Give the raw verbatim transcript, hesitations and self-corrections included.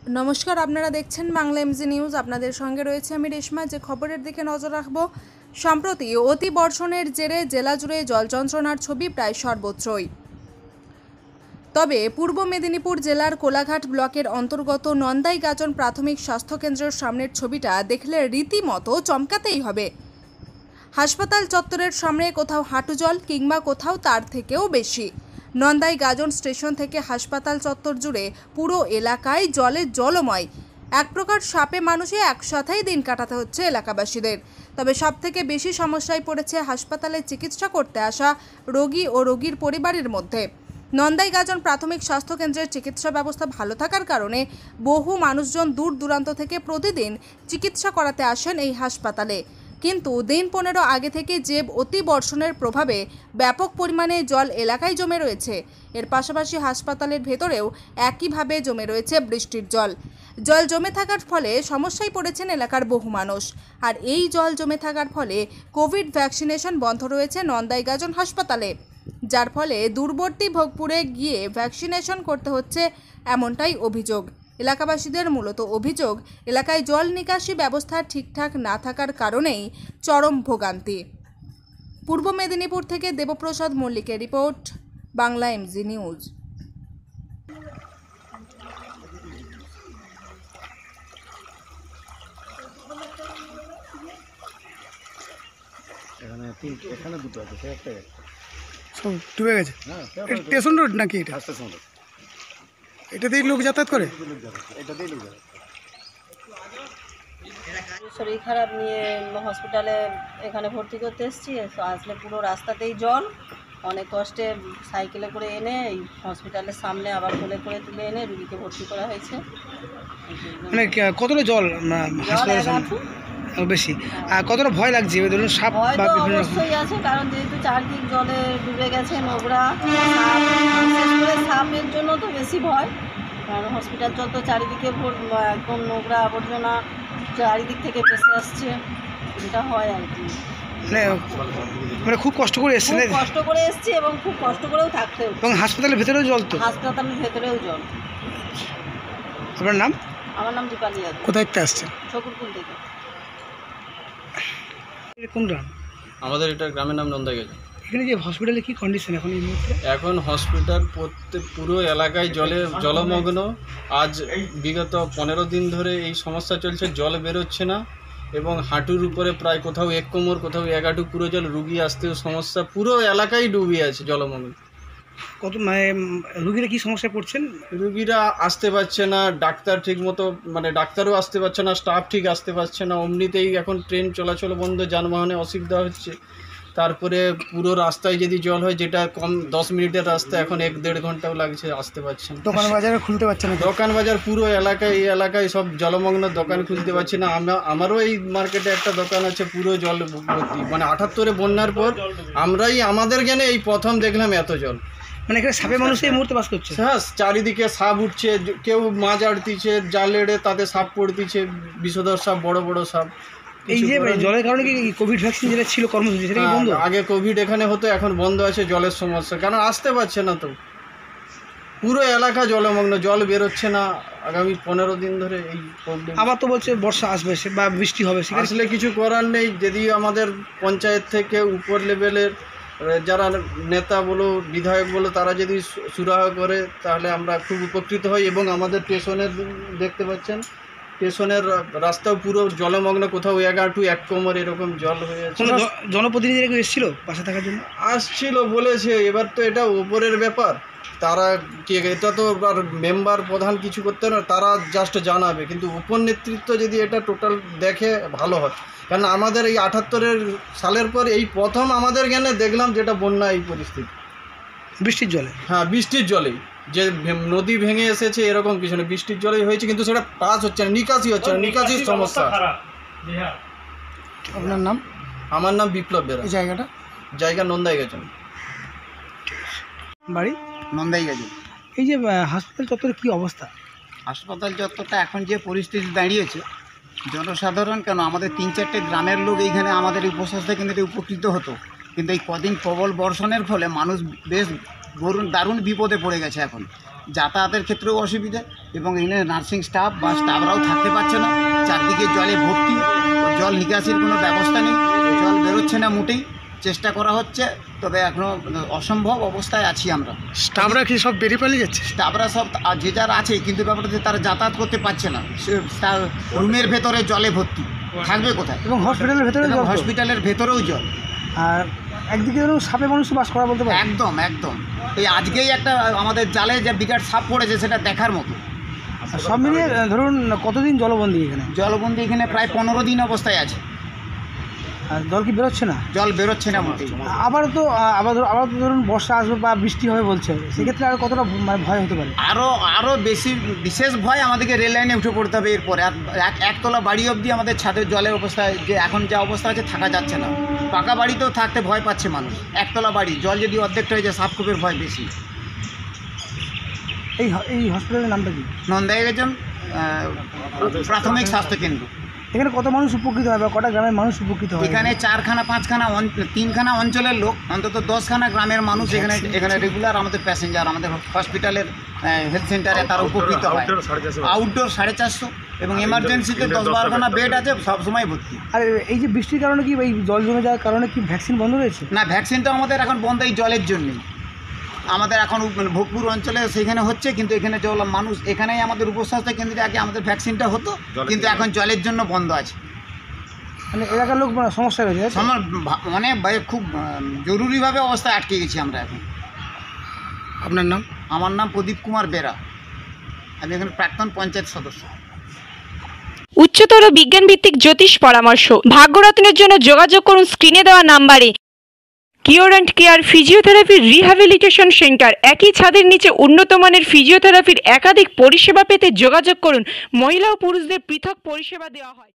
নমস্কার, আপনারা দেখছেন বাংলা এমজি নিউজ। আপনাদের সঙ্গে রয়েছে আমি রেশমা। যে খবরের দিকে নজর রাখব, সম্প্রতি অতি বর্ষণের জেরে জেলা জুড়ে জল যন্ত্রণার ছবি প্রায় সর্বত্রই। তবে পূর্ব মেদিনীপুর জেলার কোলাঘাট ব্লকের অন্তর্গত নন্দাইগাজন প্রাথমিক স্বাস্থ্যকেন্দ্রের সামনের ছবিটা দেখলে রীতিমতো চমকাতেই হবে। হাসপাতাল চত্বরের সামনে কোথাও হাঁটু জল, কিংবা কোথাও তার থেকেও বেশি। নন্দাইগাজন স্টেশন থেকে হাসপাতাল চত্বর জুড়ে পুরো এলাকায় জলে জলময়। এক প্রকার সাপে মানুষে একসাথেই দিন কাটাতে হচ্ছে এলাকাবাসীদের। তবে সবথেকে বেশি সমস্যায় পড়েছে হাসপাতালে চিকিৎসা করতে আসা রোগী ও রোগীর পরিবারের মধ্যে। নন্দাইগাজন প্রাথমিক স্বাস্থ্যকেন্দ্রের চিকিৎসা ব্যবস্থা ভালো থাকার কারণে বহু মানুষজন দূর দূরান্ত থেকে প্রতিদিন চিকিৎসা করাতে আসেন এই হাসপাতালে। কিন্তু দিন পনেরো আগে থেকে যে অতি বর্ষণের প্রভাবে ব্যাপক পরিমাণে জল এলাকায় জমে রয়েছে, এর পাশাপাশি হাসপাতালের ভেতরেও একইভাবে জমে রয়েছে বৃষ্টির জল। জল জমে থাকার ফলে সমস্যায় পড়েছেন এলাকার বহু মানুষ। আর এই জল জমে থাকার ফলে কোভিড ভ্যাকসিনেশন বন্ধ রয়েছে নন্দাইগাজন হাসপাতালে, যার ফলে দূরবর্তী ভোগপুরে গিয়ে ভ্যাকসিনেশন করতে হচ্ছে, এমনটাই অভিযোগ এলাকাবাসীদের। মূলত অভিযোগ, এলাকায় জল নিকাশি ব্যবস্থা ঠিকঠাক না থাকার কারণেই চরম ভোগান্তি। পূর্ব মেদিনীপুর থেকে দেবপ্রসাদ মল্লিকের রিপোর্ট, বাংলা এমজি নিউজ। এখানে তিনটে, এখানে দুটো আছে, সে একটা সব ডুবে গেছে। হ্যাঁ, স্টেশন রোড নাকি এটা? Station road. এটাতেই লোক যাতায়াত করে? এটাতেই লোক যাবে। শরীর খারাপ নিয়ে হসপিটালে এখানে ভর্তি করতে এসেছি। আসলে পুরো রাস্তাতেই জল, অনেক কষ্টে সাইকেলে করে এনে এই হসপিটালের সামনে আবার কোলে করে তুলে এনে রুগীকে ভর্তি করা হয়েছে। মানে কতটা জল জল হাসপাতালের এক সামনে? হাঁটু। বেশি। আর কতটা ভয় লাগছে ধরুন সাপ ভয় বা তো বিভিন্ন রকম? অবশ্যই আছে, কারণ যেহেতু চারদিক জলে ডুবে গেছে, নোংরা সাপ, বিশেষ করে সাপের জন্য তো বেশি ভয়। কারণ হসপিটাল চল তো চারিদিকে একদম নোংরা আবর্জনা চারিদিক থেকে ভেসে আসছে, এটা হয় আর কি। মানে মানে খুব কষ্ট করে এসেছেন? খুব কষ্ট করে এসেছি এবং খুব কষ্ট করেও থাকতে হচ্ছে। এবং হাসপাতালের ভেতরেও জল তো? হাসপাতালের ভেতরেও জল। আপনার নাম? আমার নাম দীপালি আছে। কোথায় থেকে আসছেন? শকুরকুল থেকে। কোন গ্রাম? আমাদের এটা গ্রামের নাম নন্দাইগাজন। এখানে যে হসপিটালে কি কন্ডিশন এখন এই মুহূর্তে? এখন হসপিটাল প্রত্যেক পুরো এলাকায় জলে জলমগ্ন। আজ বিগত পনেরো দিন ধরে এই সমস্যা চলছে, জল বেরোচ্ছে না এবং হাঁটুর উপরে প্রায় কোথাও এক কোমর, কোথাও এক হাঁটু পুরো জল। রুগী আসতেও সমস্যা, পুরো এলাকায় ডুবে আছে জলমগ্ন। কত মানে রুগীরা কি সমস্যায় পড়ছেন? রুগীরা আসতে পারছে না, ডাক্তার ঠিক মতো মানে ডাক্তারও আসতে পারছে না, স্টাফ ঠিক আসতে পারছে না। অমনিতেই এখন ট্রেন চলাচল বন্ধ, যানবাহনে অসুবিধা হচ্ছে। তারপরে পুরো রাস্তায় যদি জল হয়, যেটা কম দশ মিনিটের রাস্তা, এখন এক দেড় ঘন্টাও লাগছে, আসতে পারছে না। দোকান বাজারে খুলতে পারছে না? দোকান বাজার পুরো এলাকায়, এই এলাকায় সব জলমগ্ন, দোকান খুলতে পারছি না। আমরা আমারও এই মার্কেটে একটা দোকান আছে, পুরো জল ভর্তি। মানে আটাত্তরে বন্যার পর আমরাই আমাদের জ্ঞানে এই প্রথম দেখলাম এত জল। মানে এখানে সাপে মানুষ এই মুহূর্তে বাস করছে? হ্যাঁ, চারিদিকে সাপ উঠছে, কেউ মাছ আড়তিছে, জাল এড়ে তাতে সাপ পড়তিছে, বিষধর সাপ, বড় বড় সাপ। এই যে জলের কারণে কি কোভিড ভ্যাকসিন যেটা ছিল কর্মসূচি, সেটা কি বন্ধ? আগে কোভিড এখানে হতো, এখন বন্ধ আছে জলের সমস্যা, কারণ আসতে পারছে না তো। পুরো এলাকা জলমগ্ন, জল বেরোচ্ছে না। আগামী পনেরো দিন ধরে এই প্রবলেম। আবার তো বলছে বর্ষা আসবে বা বৃষ্টি হবে, সেখানে আসলে কিছু করার নেই। যদি আমাদের পঞ্চায়েত থেকে উপর লেভেলের যারা নেতা বলো, বিধায়ক বলো, তারা যদি সুরাহা করে তাহলে আমরা খুব উপকৃত হই। এবং আমাদের স্টেশনের দেখতে পাচ্ছেন, স্টেশনের রাস্তাও পুরো জলমগ্ন, কোথাও এক হাঁটু এক কোমর এরকম জল হয়ে আছে। জনপ্রতিনিধিরা কেউ এসেছিল পাশে থাকার জন্য? আসছিল, বলেছে। এবার তো এটা উপরের ব্যাপার, তারা কি, এটা তো আর মেম্বার প্রধান কিছু করতে না, তারা জাস্ট জানাবে। কিন্তু উপর নেতৃত্ব যদি এটা টোটাল দেখে ভালো হয়, কারণ আমাদের এই আটাত্তরের সালের পর এই প্রথম আমাদের জ্ঞানে দেখলাম যেটা বন্যা এই পরিস্থিতি। বৃষ্টির জলে? হ্যাঁ, বৃষ্টির জলেই যে নদী ভেঙে এসেছে এরকম কিছু না, বৃষ্টির জলেই হয়েছে। কিন্তু সেটা পাস হচ্ছে না, নিকাশি হচ্ছে না, নিকাশির সমস্যা। আপনার নাম? আমার নাম বিপ্লব বেরা। এই জায়গাটা? জায়গা নন্দাইগাজন। বাড়ি নন্দাইগাজন। এই যে হাসপাতাল চত্বরের কী অবস্থা? হাসপাতাল চত্বরটা এখন যে পরিস্থিতি দাঁড়িয়েছে, জনসাধারণ কেন আমাদের তিন চারটে গ্রামের লোক এইখানে আমাদের এই উপস্বাস্থ্য কেন্দ্রে উপকৃত হতো, কিন্তু এই কদিন প্রবল বর্ষণের ফলে মানুষ বেশ দারুণ বিপদে পড়ে গেছে এখন। যাতায়াতের ক্ষেত্রেও অসুবিধা, এবং এখানে নার্সিং স্টাফ বা স্টাফরাও থাকতে পারছে না, চারদিকে জলে ভর্তি, জল নিকাশির কোনো ব্যবস্থা নেই, জল বেরোচ্ছে না মোটেই। চেষ্টা করা হচ্ছে, তবে এখনও অসম্ভব অবস্থায় আছি আমরা। স্টাফরা কি সব বেরিয়ে পালিয়ে যাচ্ছে? স্টাফরা সব যে যার আছে, কিন্তু ব্যাপারটা হচ্ছে তারা যাতায়াত করতে পারছে না, সে রুমের ভেতরে জলে ভর্তি, থাকবে কোথায়? এবং হসপিটালের ভেতরে এবং জল তো? হসপিটালের ভেতরেও জল। আর একদিকে ধরুন সাপে মানুষ বাস করা বলতে পারে। একদম একদম এই আজকেই একটা আমাদের জালে যে বিরাট সাপ পড়েছে, সেটা দেখার মতো। আর সব মিলিয়ে আহ, ধরুন কতদিন জলবন্দি এখানে? জলবন্দি এখানে প্রায় পনেরো দিন অবস্থায় আছে, আর জল কি বেরোচ্ছে না? জল বেরোচ্ছে না মোটেই। আবার তো আহ, আবার ধরুন আবার তো ধরুন বর্ষা আসবে বা বৃষ্টি হবে বলছে, সেক্ষেত্রে আর কতটা মানে ভয় হতে পারে? আরও আরও বেশি বিশেষ ভয় আমাদেরকে রেল লাইনে উঠে পড়তে হবে এরপরে। আর এক একতলা বাড়ি অবধি আমাদের ছাদের জলের অবস্থায় যে এখন যা অবস্থা আছে, থাকা যাচ্ছে না। পাকা বাড়িতেও থাকতে ভয় পাচ্ছে মানুষ, একতলা বাড়ি জল যদি অর্ধেকটা হয়ে যায়, সাপখোপের ভয় বেশি। এই হ- এই হসপিটালের নামটা কি? নন্দায় গেছেন প্রাথমিক স্বাস্থ্যকেন্দ্র। এখানে কত মানুষ উপকৃত হয় বা কটা গ্রামের মানুষ উপকৃত হয়? এখানে চারখানা পাঁচখানা অঞ্চ- তিনখানা অঞ্চলের লোক, অন্তত দশখানা গ্রামের মানুষ এখানে এখানে রেগুলার আমাদের প্যাসেঞ্জার, আমাদের হসপিটালের হেলথ সেন্টারে তারা উপকৃত হয়। আউটডোর সাড়ে চারশো এবং এমার্জেন্সিতে দশ বারোখানা বেড আছে, সবসময় ভর্তি। আর এই যে বৃষ্টির কারণে কি এই জল জমে যাওয়ার কারণে কি ভ্যাকসিন বন্ধ রয়েছে? না, ভ্যাকসিনটা আমাদের এখন বন্ধ এই জলের জন্যই। আমাদের এখন উপ- ভোগপুর অঞ্চলে সেখানে হচ্ছে, কিন্তু এখানে জল মানুষ এখানেই আমাদের উপস্বাস্থ্য কেন্দ্রে আগে আমাদের ভ্যাকসিনটা হতো, কিন্তু এখন জলের জন্য বন্ধ আছে। মানে এলাকার লোক মানে সমস্যা রয়েছে, তাই তো? আমার ভা- অনেক ভয়- খুব আহ, জরুরিভাবে অবস্থায় আটকে গেছি আমরা এখন। আপনার নাম? আমার নাম প্রদীপ কুমার বেরা, আমি এখানে প্রাক্তন পঞ্চায়েত সদস্য। উচ্চতর বিজ্ঞান ভিত্তিক জ্যোতিষ পরামর্শ, ভাগ্যরত্নের জন্য যোগাযোগ করুন স্ক্রিনে দেওয়া নাম্বারে। Cure and care physiotherapy rehabilitation centre. একই ছাদের নিচে উন্নত মানের ফিজিওথেরাপির একাধিক পরিষেবা পেতে যোগাযোগ করুন। মহিলা ও পুরুষদের পৃথক পরিষেবা দেওয়া হয়।